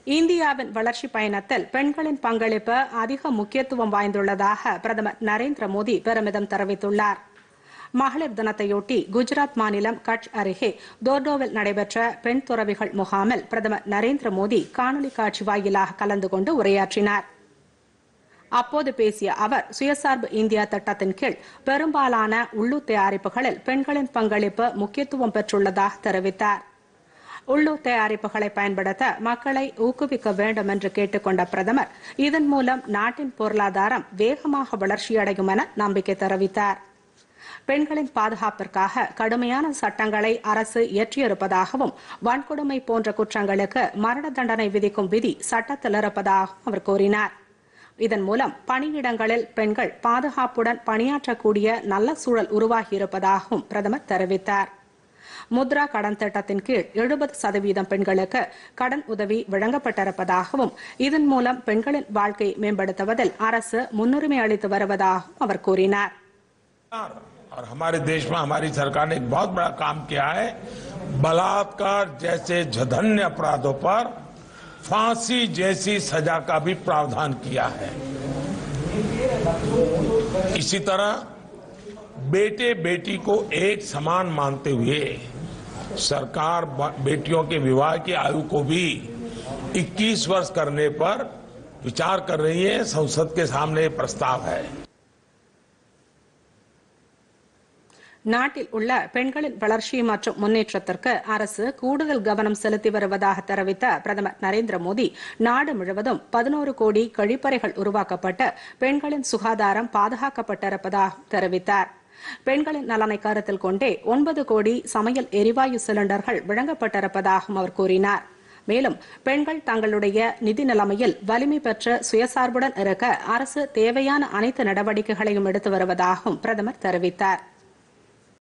இந்தியாவின் வளர்ச்சி பயணத்தில் பெண்களின் பங்களிப்பு அதிக முக்கியத்துவம் வாய்ந்துள்ளதாக பிரதமர் நரேந்திர மோடி பெருமிதம் தெரிவித்துள்ளார். மகளிர் தினத்தையொட்டி குஜராத் மாநிலம் கட்ச் அருகே தோர்டோவில் நடைபெற்ற பெண் துறவிகள் முகாமில் பிரதமர் நரேந்திர மோடி காணொலி காட்சி வாயிலாக கலந்து கொண்டு உரையாற்றினார். அப்போது பேசிய அவர், சுயசார்பு இந்தியா திட்டத்தின் கீழ் பெரும்பாலான உள்ளூர் தயாரிப்புகளில் பெண்களின் பங்களிப்பு முக்கியத்துவம் பெற்றுள்ளதாக தெரிவித்தார். உள்ளூர் தயாரிப்புகளை பயன்படுத்த மக்களை ஊக்குவிக்க வேண்டும் என்று கேட்டுக் கொண்ட பிரதமர், இதன் மூலம் நாட்டின் பொருளாதாரம் வேகமாக வளர்ச்சியடையும் என நம்பிக்கை தெரிவித்தார். பெண்களின் பாதுகாப்பிற்காக கடுமையான சட்டங்களை அரசு இயற்றியிருப்பதாகவும், வன்கொடுமை போன்ற குற்றங்களுக்கு மரண தண்டனை விதிக்கும் விதி சட்டத்தில் இருப்பதாகவும் அவர் கூறினார். இதன் மூலம் பணியிடங்களில் பெண்கள் பாதுகாப்புடன் பணியாற்றக்கூடிய நல்ல சூழல் உருவாகியிருப்பதாகவும் பிரதமர் தெரிவித்தார். முத்ரா கடன் திட்டத்தின் கீழ் 70% பெண்களுக்கு கடன் உதவி வழங்கப்பட்டிருப்பதாகவும், இதன் மூலம் பெண்களின் வாழ்க்கையை மேம்படுத்துவதில் அரசு முன்னுரிமை அளித்து வருவதாகவும் அவர் கூறினார். और हमारे देश में हमारी सरकार ने एक बहुत बड़ा काम किया है। बलात्कार जैसे जघन्य अपराधों पर फांसी जैसी सजा का भी प्रावधान किया है। इसी तरह बेटे बेटी को एक समान मानते हुए सरकार बेटियों के विवाह की आयु को भी 21 वर्ष करने पर विचार कर रही है। संसद के सामने प्रस्ताव है। நாட்டில் உள்ள பெண்களின் வளர்ச்சி மற்றும் முன்னேற்றத்திற்கு அரசு கூடுதல் கவனம் செலுத்தி வருவதாக தெரிவித்த பிரதமர் நரேந்திர மோடி, நாடு முழுவதும் 11 கோடி கழிப்பறைகள் உருவாக்கப்பட்டு பெண்களின் சுகாதாரம் பாதுகாக்கப்பட்டிருப்பதாக தெரிவித்தார். பெண்களின் நலனை கருத்தில் கொண்டே 9 கோடி சமையல் எரிவாயு சிலிண்டர்கள் வழங்கப்பட்டிருப்பதாகவும் அவர் கூறினார். மேலும் பெண்கள் தங்களுடைய நிதி நிலைமையில் வலிமை பெற்று சுயசார்புடன் இருக்க அரசு தேவையான அனைத்து நடவடிக்கைகளையும் எடுத்து வருவதாகவும் பிரதமர் தெரிவித்தார்.